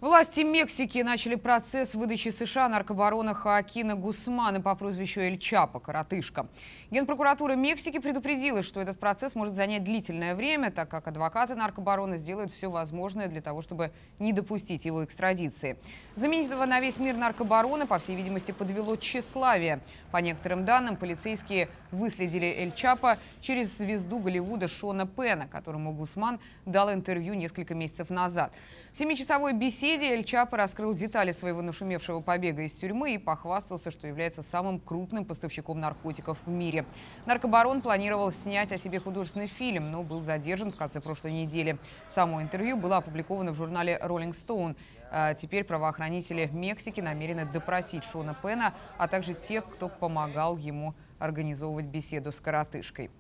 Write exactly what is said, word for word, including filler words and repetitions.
Власти Мексики начали процесс выдачи США наркобарона Хоакина Гусмана по прозвищу Эль Чапо – коротышка. Генпрокуратура Мексики предупредила, что этот процесс может занять длительное время, так как адвокаты наркобарона сделают все возможное для того, чтобы не допустить его экстрадиции. Знаменитого на весь мир наркобарона, по всей видимости, подвело тщеславие. По некоторым данным, полицейские выследили Эль Чапо через звезду Голливуда Шона Пена, которому Гусман дал интервью несколько месяцев назад. В семичасовой беседе Эль Чапо раскрыл детали своего нашумевшего побега из тюрьмы и похвастался, что является самым крупным поставщиком наркотиков в мире. Наркобарон планировал снять о себе художественный фильм, но был задержан в конце прошлой недели. Само интервью было опубликовано в журнале Rolling Stone. А теперь правоохранители Мексики намерены допросить Шона Пена, а также тех, кто помогал ему организовывать беседу с коротышкой.